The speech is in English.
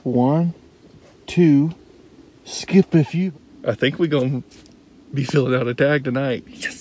1, 2, skip a few. I think we're gonna be filling out a tag tonight. Yes.